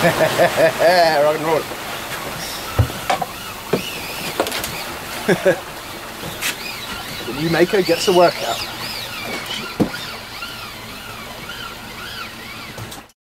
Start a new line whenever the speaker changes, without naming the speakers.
Rock and roll. The new maker gets a workout.